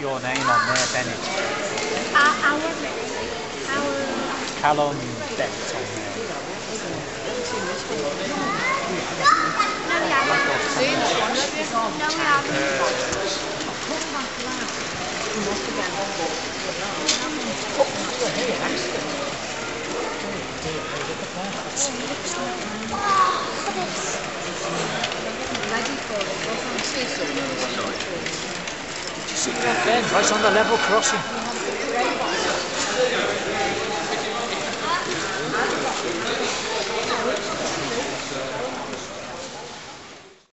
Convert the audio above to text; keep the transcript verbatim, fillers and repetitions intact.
your name on there, Bennett. Uh, our Bennett. Our... Callum Bennett on there. No, we haven't. No, we haven't. Oh, look at this. Ready for it. Did you see that, Ben? Right on the level crossing.